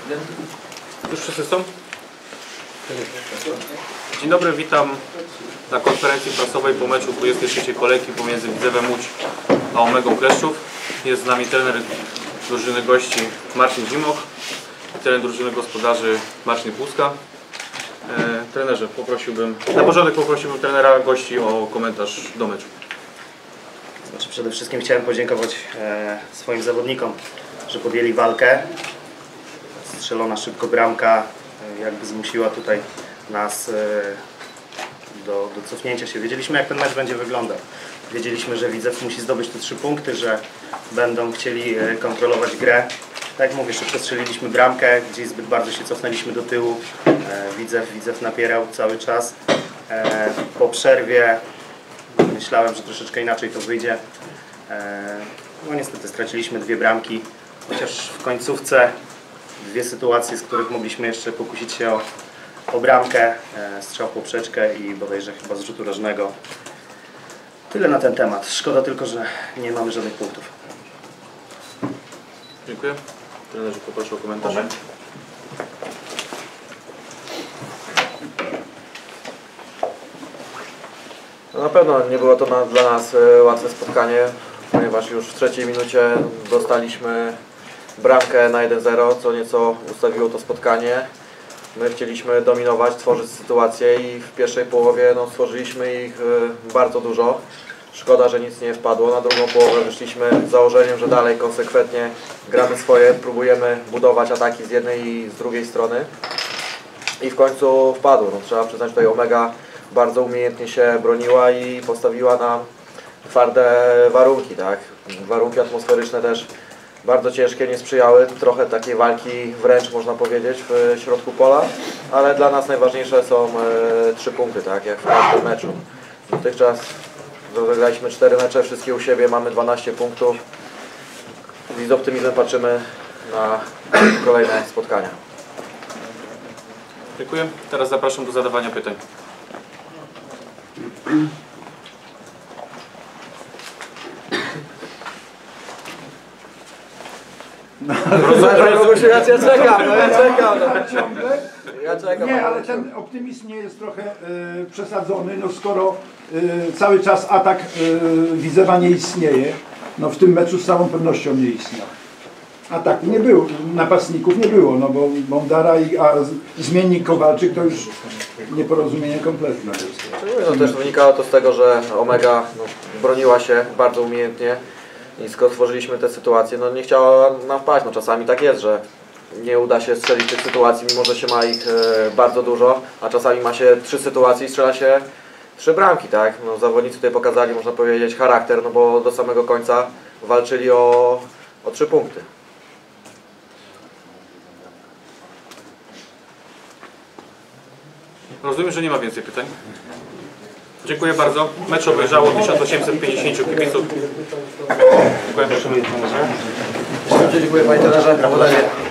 Już wszyscy są? Dzień dobry, witam na konferencji prasowej po meczu 23. kolejki pomiędzy Widzewem Łódź a Omegą Kleszczów. Jest z nami trener drużyny gości Marcin Zimoch i trener drużyny gospodarzy Marcin Puska. Trenerze, na początek poprosiłbym trenera gości o komentarz do meczu. Przede wszystkim chciałem podziękować swoim zawodnikom, że podjęli walkę. Strzelona szybko bramka jakby zmusiła tutaj nas do cofnięcia się. Wiedzieliśmy, jak ten mecz będzie wyglądał. Wiedzieliśmy, że Widzew musi zdobyć te 3 punkty, że będą chcieli kontrolować grę. Tak jak mówię, szybko strzeliliśmy bramkę, gdzieś zbyt bardzo się cofnęliśmy do tyłu. Widzew napierał cały czas. Po przerwie myślałem, że troszeczkę inaczej to wyjdzie. No niestety straciliśmy 2 bramki, chociaż w końcówce 2 sytuacje, z których mogliśmy jeszcze pokusić się o bramkę. Strzał w poprzeczkę i bodajże chyba z rzutu rożnego. Tyle na ten temat. Szkoda tylko, że nie mamy żadnych punktów. Dziękuję. Trenerze, poproszę o komentarz. No na pewno nie było to dla nas łatwe spotkanie, ponieważ już w 3. minucie dostaliśmy bramkę na 1-0, co nieco ustawiło to spotkanie. My chcieliśmy dominować, tworzyć sytuację i w pierwszej połowie stworzyliśmy ich bardzo dużo. Szkoda, że nic nie wpadło. Na drugą połowę wyszliśmy z założeniem, że dalej konsekwentnie gramy swoje, próbujemy budować ataki z jednej i z drugiej strony. I w końcu wpadło. Trzeba przyznać, tutaj Omega bardzo umiejętnie się broniła i postawiła nam twarde warunki. Tak? Warunki atmosferyczne też bardzo ciężkie, nie sprzyjały. Trochę takiej walki wręcz można powiedzieć w środku pola, ale dla nas najważniejsze są 3 punkty, tak jak w każdym meczu. Dotychczas rozegraliśmy 4 mecze, wszystkie u siebie, mamy 12 punktów i z optymizmem patrzymy na kolejne spotkania. Dziękuję. Teraz zapraszam do zadawania pytań. Ja czekam. Nie, ale ten optymizm nie jest trochę przesadzony, skoro cały czas atak Widzewa nie istnieje, w tym meczu z całą pewnością nie istniał. Ataku nie było, napastników nie było, bo Bondara a zmiennik Kowalczyk to już nieporozumienie kompletne. Też wynikało to z tego, że Omega broniła się bardzo umiejętnie i skoro stworzyliśmy te sytuacje, nie chciała nam wpaść. Czasami tak jest, że nie uda się strzelić tych sytuacji, mimo że się ma ich bardzo dużo, a czasami ma się 3 sytuacje i strzela się 3 bramki. Tak? Zawodnicy tutaj pokazali, można powiedzieć, charakter, bo do samego końca walczyli o 3 punkty. Rozumiem, że nie ma więcej pytań. Dziękuję bardzo. Mecz obejrzało 1850 kibiców. Dziękuję. Dziękuję panie trenerze.